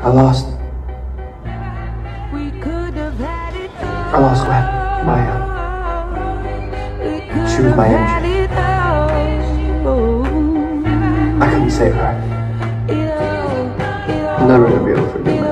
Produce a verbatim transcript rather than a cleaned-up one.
I lost. I lost Gwen. My, uh, she was my engine. I couldn't save her. I'm never gonna be able to forgive